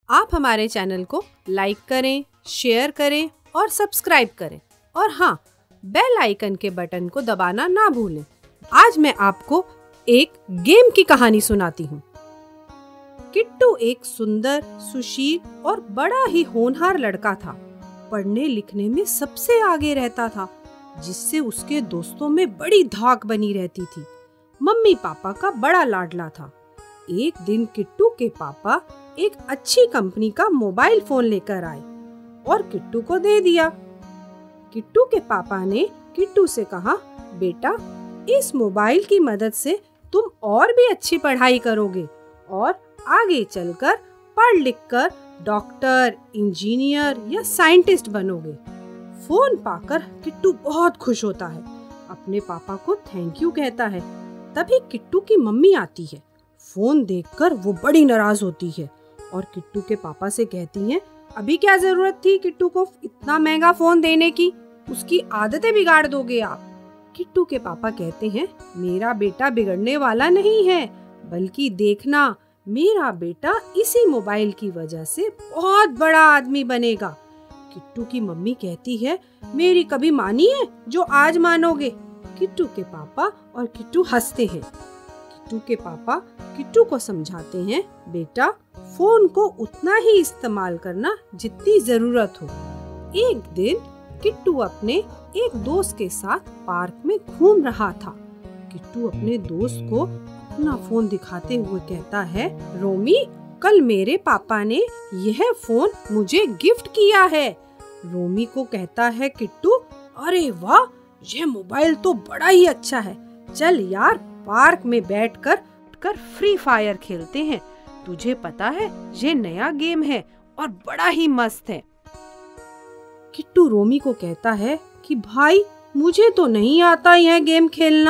आप हमारे चैनल को लाइक करें, शेयर करें और सब्सक्राइब करें और हाँ, बेल आइकन के बटन को दबाना ना भूलें। आज मैं आपको एक गेम की कहानी सुनाती हूँ। किट्टू एक सुंदर, सुशील और बड़ा ही होनहार लड़का था। पढ़ने लिखने में सबसे आगे रहता था, जिससे उसके दोस्तों में बड़ी धाक बनी रहती थी। मम्मी पापा का बड़ा लाडला था। एक दिन किट्टू के पापा एक अच्छी कंपनी का मोबाइल फोन लेकर आए और किट्टू को दे दिया। किट्टू के पापा ने किट्टू से कहा, बेटा, इस मोबाइल की मदद से तुम और भी अच्छी पढ़ाई करोगे और आगे चलकर पढ़ लिख कर डॉक्टर, इंजीनियर या साइंटिस्ट बनोगे। फोन पाकर किट्टू बहुत खुश होता है, अपने पापा को थैंक यू कहता है। तभी किट्टू की मम्मी आती है। फोन देखकर वो बड़ी नाराज होती है और किट्टू के पापा से कहती हैं, अभी क्या जरूरत थी किट्टू को इतना महंगा फोन देने की? उसकी आदतें बिगाड़ दोगे आप। किट्टू के पापा कहते हैं, मेरा बेटा बिगड़ने वाला नहीं है, बल्कि देखना, मेरा बेटा इसी मोबाइल की वजह से बहुत बड़ा आदमी बनेगा। किट्टू की मम्मी कहती है, मेरी कभी मानी है जो आज मानोगे? किट्टू के पापा और किट्टू हंसते हैं। किट्टू के पापा किट्टू को समझाते हैं, बेटा, फोन को उतना ही इस्तेमाल करना जितनी जरूरत हो। एक दिन किट्टू अपने एक दोस्त के साथ पार्क में घूम रहा था। किट्टू अपने दोस्त को अपना फोन दिखाते हुए कहता है, रोमी, कल मेरे पापा ने यह फोन मुझे गिफ्ट किया है। रोमी को कहता है किट्टू, अरे वाह, यह मोबाइल तो बड़ा ही अच्छा है। चल यार, पार्क में बैठकर फ्री फायर खेलते हैं। तुझे पता है ये नया गेम है और बड़ा ही मस्त है। किट्टू रोमी को कहता है कि भाई, मुझे तो नहीं आता यह गेम खेलना।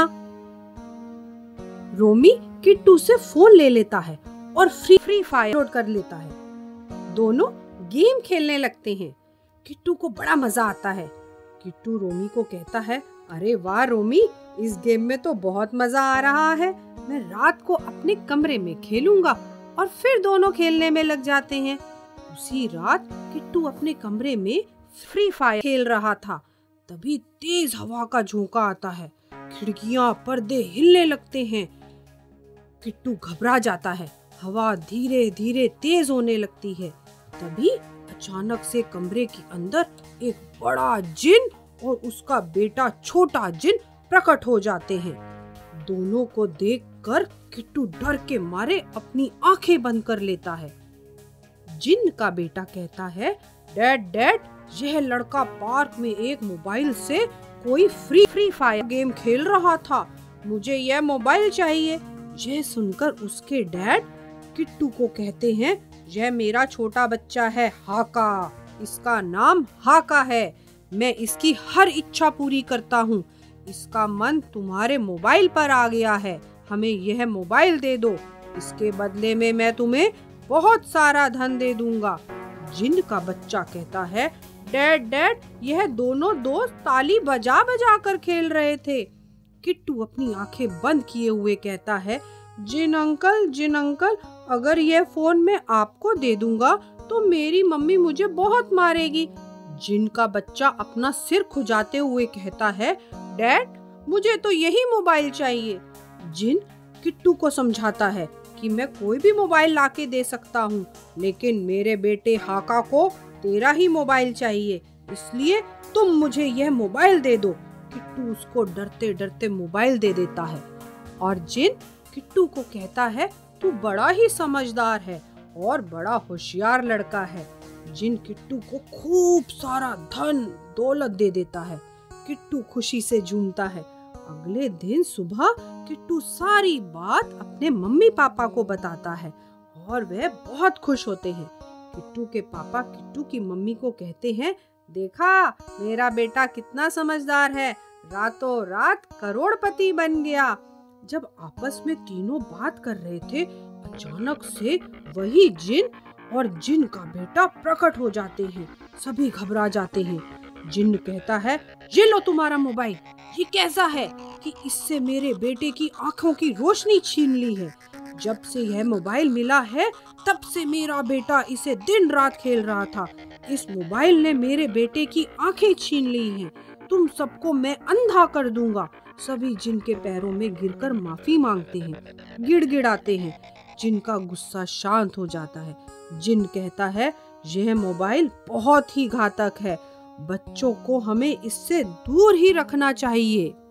रोमी किट्टू से फोन ले लेता है और फ्री फायर डाउनलोड कर लेता है। दोनों गेम खेलने लगते हैं। किट्टू को बड़ा मजा आता है। किट्टू रोमी को कहता है, अरे वाह रोमी, इस गेम में तो बहुत मजा आ रहा है। मैं रात को अपने कमरे में खेलूंगा। और फिर दोनों खेलने में लग जाते हैं। उसी रात किट्टू अपने कमरे में फ्री फायर खेल रहा था। तभी तेज हवा का झोंका आता है। खिड़कियां, पर्दे हिलने लगते हैं। किट्टू घबरा जाता है। हवा धीरे धीरे तेज होने लगती है। तभी अचानक से कमरे के अंदर एक बड़ा जिन और उसका बेटा छोटा जिन प्रकट हो जाते हैं। दोनों को देखकर किट्टू डर के मारे अपनी आंखें बंद कर लेता है। जिन का बेटा कहता है, डैड, यह लड़का पार्क में एक मोबाइल से कोई फ्री फायर गेम खेल रहा था। मुझे यह मोबाइल चाहिए। यह सुनकर उसके डैड किट्टू को कहते हैं, यह मेरा छोटा बच्चा है हाका। इसका नाम हाका है। मैं इसकी हर इच्छा पूरी करता हूँ। इसका मन तुम्हारे मोबाइल पर आ गया है। हमें यह मोबाइल दे दो। इसके बदले में मैं तुम्हें बहुत सारा धन दे दूंगा। जिन का बच्चा कहता है, डैड, यह दोनों दोस्त ताली बजा बजा कर खेल रहे थे। किट्टू अपनी आंखें बंद किए हुए कहता है, जिन अंकल, अगर यह फोन मैं आपको दे दूंगा तो मेरी मम्मी मुझे बहुत मारेगी। जिन का बच्चा अपना सिर खुजाते हुए कहता है, डैड, मुझे तो यही मोबाइल चाहिए। जिन किट्टू को समझाता है कि मैं कोई भी मोबाइल लाके दे सकता हूँ, लेकिन मेरे बेटे हाका को तेरा ही मोबाइल चाहिए, इसलिए तुम मुझे यह मोबाइल दे दो। किट्टू उसको डरते डरते मोबाइल दे देता है और जिन किट्टू को कहता है, तू बड़ा ही समझदार है और बड़ा होशियार लड़का है। जिन किट्टू को खूब सारा धन दौलत दे देता है। किट्टू खुशी से झूमता है। अगले दिन सुबह किट्टू सारी बात अपने मम्मी पापा को बताता है और वे बहुत खुश होते हैं। किट्टू के पापा किट्टू की मम्मी को कहते हैं, देखा, मेरा बेटा कितना समझदार है, रातों रात करोड़पति बन गया। जब आपस में तीनों बात कर रहे थे, अचानक से वही जिन और जिन का बेटा प्रकट हो जाते हैं। सभी घबरा जाते हैं। जिन कहता है, ये लो तुम्हारा मोबाइल। ये कैसा है कि इससे मेरे बेटे की आंखों की रोशनी छीन ली है। जब से यह मोबाइल मिला है तब से मेरा बेटा इसे दिन रात खेल रहा था। इस मोबाइल ने मेरे बेटे की आंखें छीन ली हैं। तुम सबको मैं अंधा कर दूंगा। सभी जिन के पैरों में गिरकर माफी मांगते हैं, गिड़गिड़ाते हैं। जिन का गुस्सा शांत हो जाता है। जिन कहता है यह मोबाइल बहुत ही घातक है, बच्चों को हमें इससे दूर ही रखना चाहिए।